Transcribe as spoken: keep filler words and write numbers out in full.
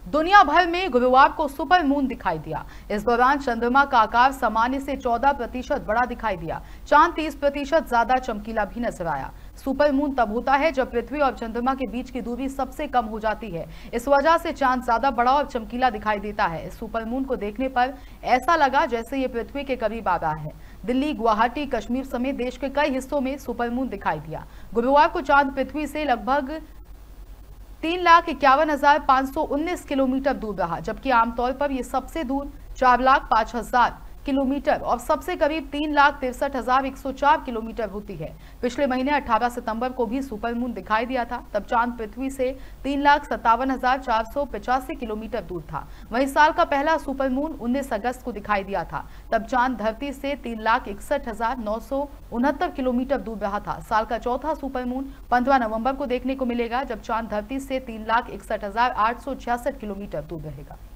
दुनिया भर में गुरुवार को सुपर मून दिखाई दिया। इस दौरान चंद्रमा का आकार सामान्य से चौदह प्रतिशत बड़ा दिखाई दिया। चांद तीस प्रतिशत ज्यादा चमकीला भी नजर आया। सुपर मून तब होता है जब पृथ्वी और चंद्रमा के बीच की दूरी सबसे कम हो जाती है। इस वजह से चांद ज्यादा बड़ा और चमकीला दिखाई देता है। इस सुपर मून को देखने पर ऐसा लगा जैसे ये पृथ्वी के करीब आ रहा है। दिल्ली, गुवाहाटी, कश्मीर समेत देश के कई हिस्सों में सुपर मून दिखाई दिया। गुरुवार को चांद पृथ्वी से लगभग तीन लाख इक्यावन हजार पांच सौ उन्नीस किलोमीटर दूर रहा, जबकि आमतौर पर यह सबसे दूर चार लाख पांच हजार किलोमीटर और सबसे करीब तीन लाख तिरसठ हजार एक सौ चार किलोमीटर होती है। पिछले महीने अठारह सितंबर को भी सुपर मून दिखाई दिया था। तब चांद पृथ्वी से तीन लाख सत्तावन हजार चार सौ पचासी किलोमीटर दूर था। वहीं साल का पहला सुपर मून उन्नीस अगस्त को दिखाई दिया था। तब चांद धरती से तीन लाख इकसठ हजार नौ सौ उनहत्तर किलोमीटर दूर रहा था। साल का चौथा सुपर मून पंद्रह नवंबर को देखने को मिलेगा, जब चांद धरती से तीन लाख इकसठ हजार आठ सौ छियासठ किलोमीटर दूर रहेगा।